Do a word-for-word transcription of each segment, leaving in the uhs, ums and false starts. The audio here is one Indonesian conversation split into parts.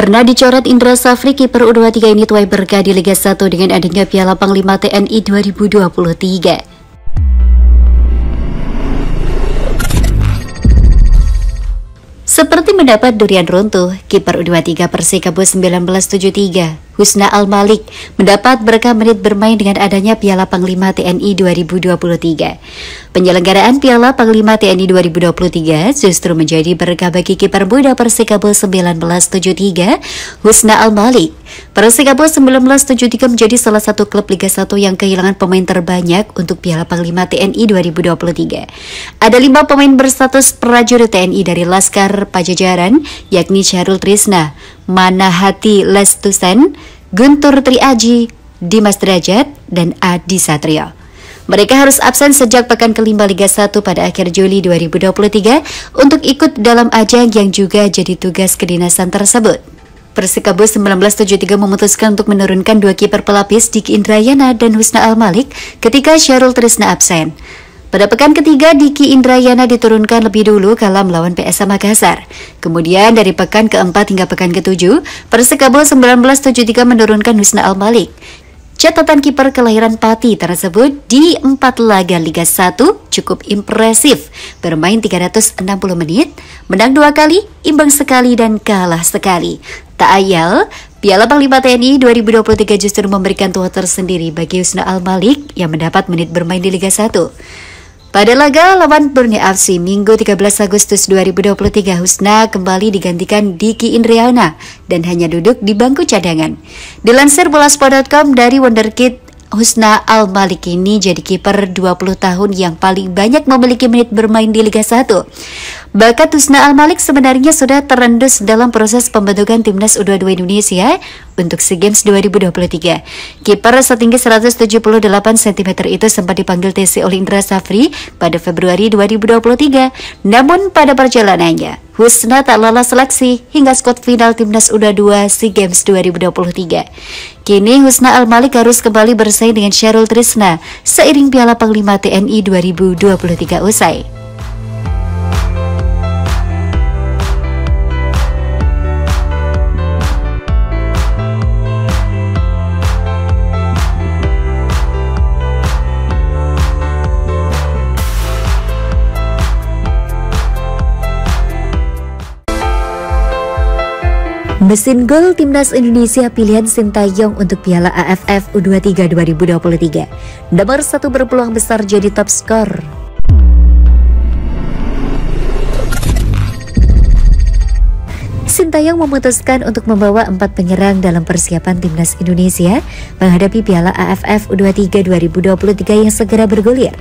Pernah dicoret Indra Safri, kiper U dua puluh tiga ini tuai berkah di Liga satu dengan adanya Piala Panglima T N I dua ribu dua puluh tiga. Seperti mendapat durian runtuh, kiper U dua puluh tiga Persikabo seribu sembilan ratus tujuh puluh tiga, Husna Al-Malik, mendapat berkah menit bermain dengan adanya Piala Panglima T N I dua ribu dua puluh tiga. Penyelenggaraan Piala Panglima T N I dua ribu dua puluh tiga justru menjadi berkah bagi kiper muda Persikabo seribu sembilan ratus tujuh puluh tiga, Husna Al-Malik. Persikabo seribu sembilan ratus tujuh puluh tiga menjadi salah satu klub Liga satu yang kehilangan pemain terbanyak untuk Piala Panglima T N I dua ribu dua puluh tiga. Ada lima pemain berstatus prajurit T N I dari Laskar Pajajaran, yakni Syahrul Trisna, Manahati Lestusen, Guntur Triaji, Dimas Derajat, dan Adi Satrio. Mereka harus absen sejak pekan kelima Liga satu pada akhir Juli dua ribu dua puluh tiga untuk ikut dalam ajang yang juga jadi tugas kedinasan tersebut. Persikabo seribu sembilan ratus tujuh puluh tiga memutuskan untuk menurunkan dua kiper pelapis Diki Indrayana dan Husna Al-Malik ketika Syahrul Trisna absen. Pada pekan ketiga, Diki Indrayana diturunkan lebih dulu kala melawan P S M Makassar. Kemudian dari pekan keempat hingga pekan ketujuh, Persikabo seribu sembilan ratus tujuh puluh tiga menurunkan Husna Al-Malik. Catatan kiper kelahiran Pati tersebut di empat laga Liga satu cukup impresif, bermain tiga ratus enam puluh menit, menang dua kali, imbang sekali, dan kalah sekali. Tak ayal, Piala Panglima T N I dua ribu dua puluh tiga justru memberikan tuah tersendiri bagi Husna Al-Malik yang mendapat menit bermain di Liga satu. Pada laga lawan Borneo F C Minggu tiga belas Agustus dua ribu dua puluh tiga, Husna kembali digantikan Diki Indrayana dan hanya duduk di bangku cadangan. Dilansir Bola.sport titik com dari Wonderkid, Husna Al-Malik ini jadi kiper dua puluh tahun yang paling banyak memiliki menit bermain di Liga satu. Bakat Husna Al-Malik sebenarnya sudah terendus dalam proses pembentukan timnas U dua puluh dua Indonesia untuk SEA Games dua ribu dua puluh tiga. Kiper setinggi seratus tujuh puluh delapan sentimeter itu sempat dipanggil T C oleh Indra Safri pada Februari dua ribu dua puluh tiga. Namun pada perjalanannya, Husna tak lolos seleksi hingga skuad final timnas U dua puluh dua SEA Games dua ribu dua puluh tiga. Kini Husna Al-Malik harus kembali bersaing dengan Syahrul Trisna seiring Piala Panglima T N I dua ribu dua puluh tiga usai. Mesin gol Timnas Indonesia pilihan Sintayong untuk Piala A F F U dua puluh tiga dua ribu dua puluh tiga. Nomor satu berpeluang besar jadi top skor. Sintayong memutuskan untuk membawa empat penyerang dalam persiapan Timnas Indonesia menghadapi Piala A F F U dua puluh tiga dua ribu dua puluh tiga yang segera bergulir.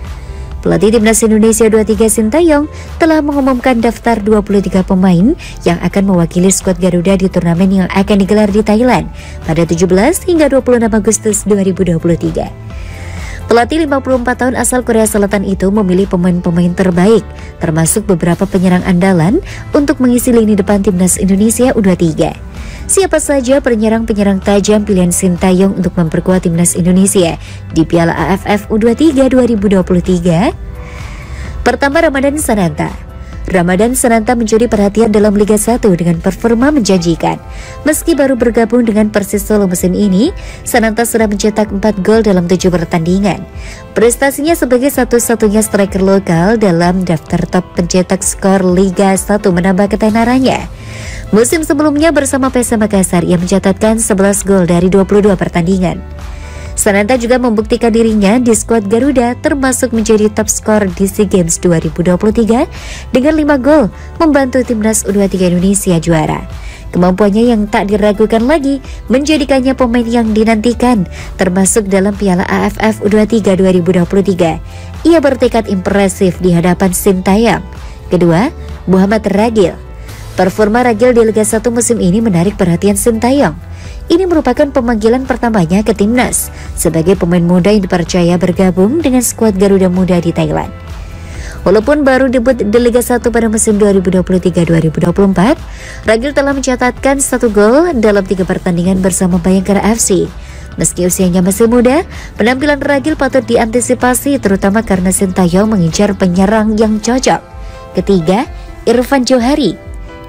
Pelatih Timnas Indonesia U dua puluh tiga Sintayong telah mengumumkan daftar dua puluh tiga pemain yang akan mewakili skuad Garuda di turnamen yang akan digelar di Thailand pada tujuh belas hingga dua puluh enam Agustus dua ribu dua puluh tiga. Pelatih lima puluh empat tahun asal Korea Selatan itu memilih pemain-pemain terbaik, termasuk beberapa penyerang andalan untuk mengisi lini depan Timnas Indonesia U dua puluh tiga. Siapa saja penyerang-penyerang tajam pilihan Sintayong untuk memperkuat Timnas Indonesia di Piala A F F U dua puluh tiga dua ribu dua puluh tiga? Pertama, Ramadan Sananta. Ramadan Sananta mencuri perhatian dalam Liga satu dengan performa menjanjikan. Meski baru bergabung dengan Persis Solo musim ini, Sananta sudah mencetak empat gol dalam tujuh pertandingan. Prestasinya sebagai satu-satunya striker lokal dalam daftar top pencetak skor Liga satu menambah ketenarannya. Musim sebelumnya bersama P S M Makassar ia mencatatkan sebelas gol dari dua puluh dua pertandingan. Sananta juga membuktikan dirinya di skuad Garuda, termasuk menjadi top skor di SEA Games dua ribu dua puluh tiga dengan lima gol, membantu Timnas U dua puluh tiga Indonesia juara. Kemampuannya yang tak diragukan lagi menjadikannya pemain yang dinantikan, termasuk dalam Piala A F F U dua puluh tiga dua ribu dua puluh tiga. Ia bertekad impresif di hadapan Sintayong. Kedua, Muhammad Ragil. Performa Ragil di Liga satu musim ini menarik perhatian Sintayong. Ini merupakan pemanggilan pertamanya ke timnas sebagai pemain muda yang dipercaya bergabung dengan skuad Garuda Muda di Thailand. Walaupun baru debut di Liga satu pada musim dua ribu dua puluh tiga dua ribu dua puluh empat, Ragil telah mencatatkan satu gol dalam tiga pertandingan bersama Bayangkara F C. Meski usianya masih muda, penampilan Ragil patut diantisipasi terutama karena Sintayong mengincar penyerang yang cocok. Ketiga, Irfan Johari.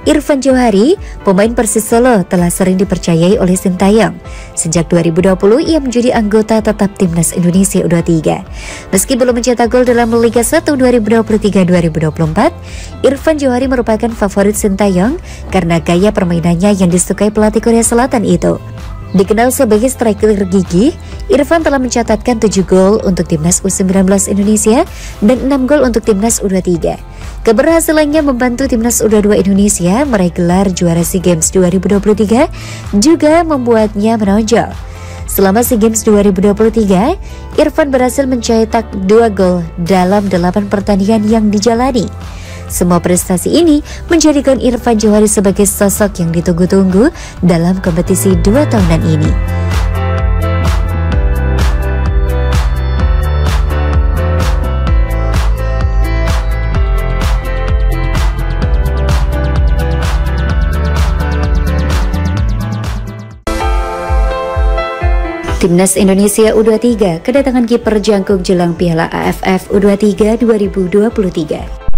Irfan Johari, pemain Persis Solo, telah sering dipercayai oleh Sintayong. Sejak dua ribu dua puluh, ia menjadi anggota tetap Timnas Indonesia U dua puluh tiga. Meski belum mencetak gol dalam Liga satu dua ribu dua puluh tiga dua ribu dua puluh empat, Irfan Johari merupakan favorit Sintayong karena gaya permainannya yang disukai pelatih Korea Selatan itu. Dikenal sebagai striker gigih, Irfan telah mencatatkan tujuh gol untuk Timnas U sembilan belas Indonesia dan enam gol untuk Timnas U dua puluh tiga. Keberhasilannya membantu Timnas U dua puluh dua Indonesia meraih gelar juara SEA Games dua ribu dua puluh tiga juga membuatnya menonjol. Selama SEA Games dua ribu dua puluh tiga, Irfan berhasil mencetak dua gol dalam delapan pertandingan yang dijalani. Semua prestasi ini menjadikan Irfan Johari sebagai sosok yang ditunggu-tunggu dalam kompetisi dua tahunan ini. Timnas Indonesia U dua puluh tiga kedatangan kiper jangkung jelang Piala A F F U dua puluh tiga dua ribu dua puluh tiga.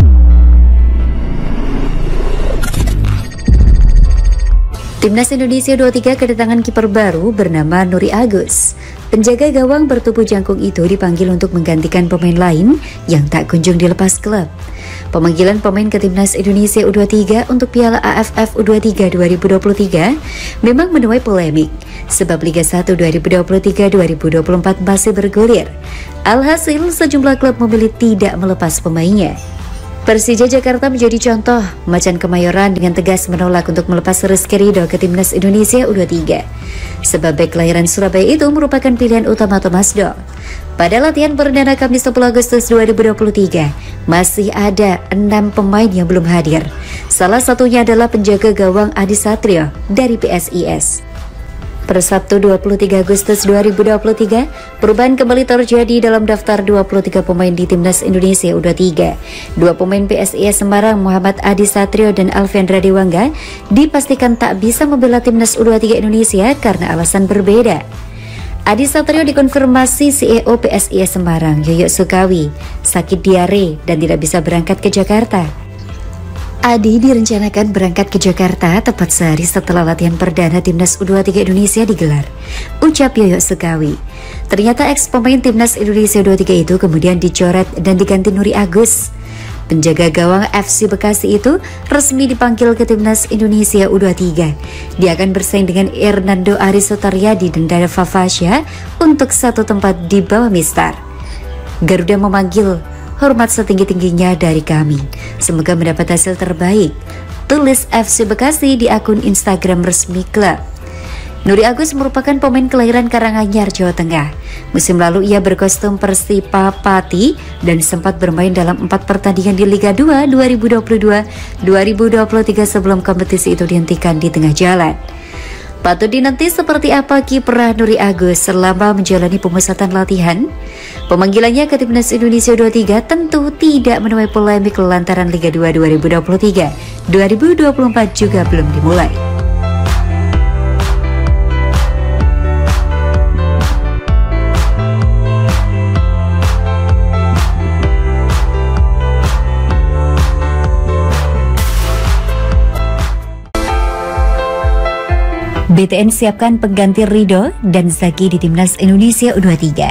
Timnas Indonesia U dua puluh tiga kedatangan kiper baru bernama Nuri Agus. Penjaga gawang bertubuh jangkung itu dipanggil untuk menggantikan pemain lain yang tak kunjung dilepas klub. Pemanggilan pemain ke Timnas Indonesia U dua puluh tiga untuk Piala A F F U dua puluh tiga dua ribu dua puluh tiga memang menuai polemik, sebab Liga satu dua ribu dua puluh tiga dua ribu dua puluh empat masih bergulir. Alhasil, sejumlah klub memilih tidak melepas pemainnya. Persija Jakarta menjadi contoh. Macan Kemayoran dengan tegas menolak untuk melepas Rizky Ridho ke Timnas Indonesia U dua puluh tiga. Sebab bek kelahiran Surabaya itu merupakan pilihan utama Thomas Doll. Pada latihan perdana Kamis sepuluh Agustus dua ribu dua puluh tiga, masih ada enam pemain yang belum hadir. Salah satunya adalah penjaga gawang Adi Satrio dari P S I S. Per Sabtu dua puluh tiga Agustus dua ribu dua puluh tiga, perubahan kembali terjadi dalam daftar dua puluh tiga pemain di Timnas Indonesia U dua puluh tiga. Dua pemain P S I S Semarang, Muhammad Adi Satrio dan Alvendra Dewangga, dipastikan tak bisa membela Timnas U dua puluh tiga Indonesia karena alasan berbeda. Adi Satrio dikonfirmasi C E O P S I S Semarang, Yoyo Sukawi, sakit diare dan tidak bisa berangkat ke Jakarta. Adi direncanakan berangkat ke Jakarta tepat sehari setelah latihan perdana Timnas U dua puluh tiga Indonesia digelar, ucap Yoyo Sukawi. Ternyata ex pemain Timnas Indonesia U dua puluh tiga itu kemudian dicoret dan diganti Nuri Agus. Penjaga gawang F C Bekasi itu resmi dipanggil ke Timnas Indonesia U dua puluh tiga. Dia akan bersaing dengan Hernando Ari Sutaryadi dan Dada Favasya untuk satu tempat di bawah Mistar. Garuda memanggil, hormat setinggi-tingginya dari kami. Semoga mendapat hasil terbaik, tulis F C Bekasi di akun Instagram resmi klub. Nuri Agus merupakan pemain kelahiran Karanganyar, Jawa Tengah. Musim lalu ia berkostum Persipa Pati dan sempat bermain dalam empat pertandingan di Liga dua dua ribu dua puluh dua dua ribu dua puluh tiga sebelum kompetisi itu dihentikan di tengah jalan. Patut dinanti seperti apa kiprah Nuri Agus selama menjalani pemusatan latihan. Pemanggilannya ke Timnas Indonesia U dua puluh tiga tentu tidak menuai polemik lantaran Liga dua dua ribu dua puluh tiga dua ribu dua puluh empat juga belum dimulai. B T N siapkan pengganti Ridho dan Zaki di Timnas Indonesia U dua puluh tiga.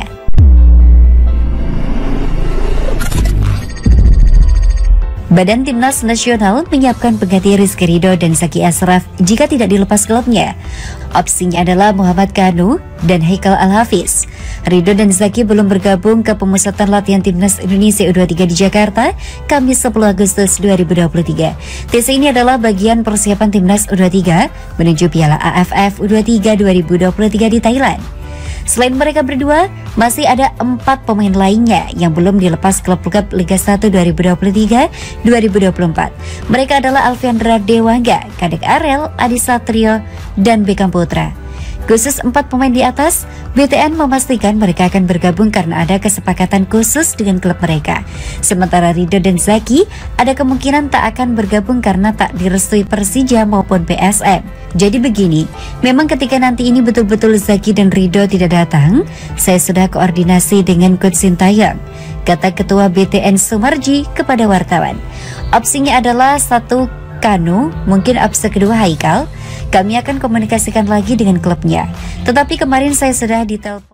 Badan Timnas Nasional menyiapkan pengganti Rizky Ridho dan Zaki Ashraf jika tidak dilepas klubnya. Opsinya adalah Muhammad Kanu dan Haikal Al-Hafiz. Ridho dan Zaki belum bergabung ke pemusatan latihan Timnas Indonesia U dua puluh tiga di Jakarta Kamis sepuluh Agustus dua ribu dua puluh tiga. Tes ini adalah bagian persiapan Timnas U dua puluh tiga menuju Piala A F F U dua puluh tiga dua ribu dua puluh tiga di Thailand. Selain mereka berdua, masih ada empat pemain lainnya yang belum dilepas klub-klub Liga satu dua ribu dua puluh tiga dua ribu dua puluh empat. Mereka adalah Alvendra Dewangga, Kadek Arel, Adi Satrio, dan Bekam Putra. Khusus empat pemain di atas, B T N memastikan mereka akan bergabung karena ada kesepakatan khusus dengan klub mereka. Sementara Ridho dan Zaki ada kemungkinan tak akan bergabung karena tak direstui Persija maupun P S M. Jadi begini, memang ketika nanti ini betul-betul Zaki dan Ridho tidak datang, saya sudah koordinasi dengan Coach Sintayong, kata Ketua B T N Sumarji kepada wartawan. Opsinya adalah satu Kanu, mungkin opsi kedua Haikal. Kami akan komunikasikan lagi dengan klubnya. Tetapi kemarin saya sudah ditelepon